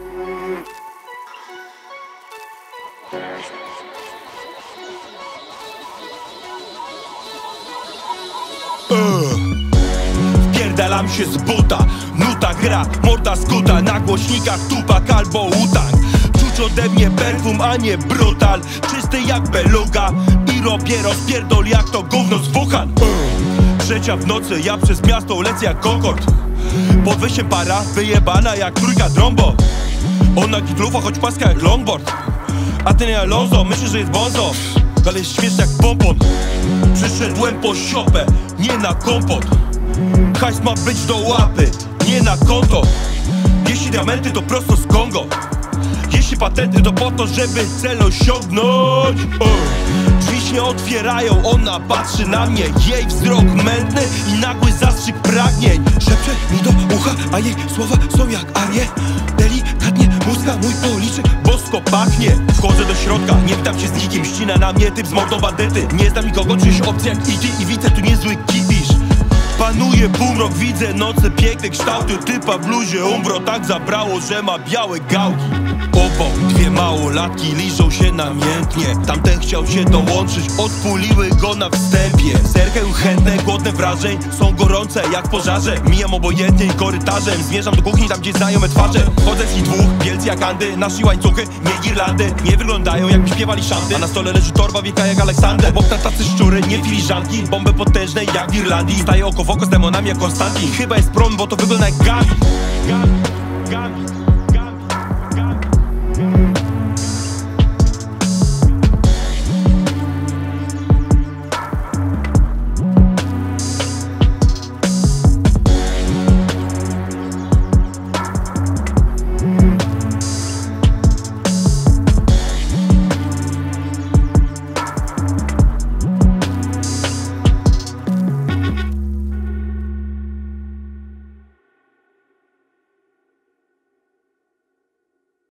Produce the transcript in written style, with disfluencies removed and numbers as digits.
Wpierdalam się z buta, nuta gra, morda skuta, na głośnikach tupak albo utang. Czuć ode mnie perfum, a nie brutal, czysty jak beluga i robię rozpierdol jak to gówno z Wuhan. Trzecia w nocy, ja przez miasto lecę jak Concorde. Pod wejściem para, wyjebana jak trójka Drombo. Ona gitlufa, choć paska jak longboard. A ty nie Alonso, myślisz, że jest bonzo, ale jest śmieszny jak pompon. Przyszedłem po siopę, nie na kompot. Hajs ma być do łapy, nie na konto. Jeśli diamenty to prosto z Kongo, jeśli patenty to po to, żeby cel osiągnąć. Drzwi się otwierają, ona patrzy na mnie. Jej wzrok mętny i nagły zastrzyk pragnień. Szepcze mi do ucha, a jej słowa są jak arie. Delikatnie muska mój policzek bosko pachnie. Wchodzę do środka, nie pytam się z nikim. Ścina na mnie typ z mordą bandyty. Nie znam nikogo, czyś obcy jak idzie i widzę tu niezły kibisz. Panuje półmrok, widzę nocy, piękne kształty typa w bluzie umbro tak zabrało, że ma białe gałki. Obok dwie małolatki liżą się namiętnie. Tamten chciał się dołączyć, odpuliły go na wstępie. Zerkają chętne, głodne wrażeń, są gorące jak w pożarze. Mijam obojętnie i korytarzem, zmierzam do kuchni, tam gdzie znajome twarze. Chodzę z nich dwóch, wielcy jak Andy, nasi łańcuchy, nie Irlandy. Nie wyglądają jakby śpiewali szanty, a na stole leży torba wielka jak Aleksander. Obok tacy szczury, nie filiżanki, bomby potężne jak w Irlandii. Staję oko w oko z demonami jak Konstantin. Chyba jest prom, bo to wygląda jak Gabi.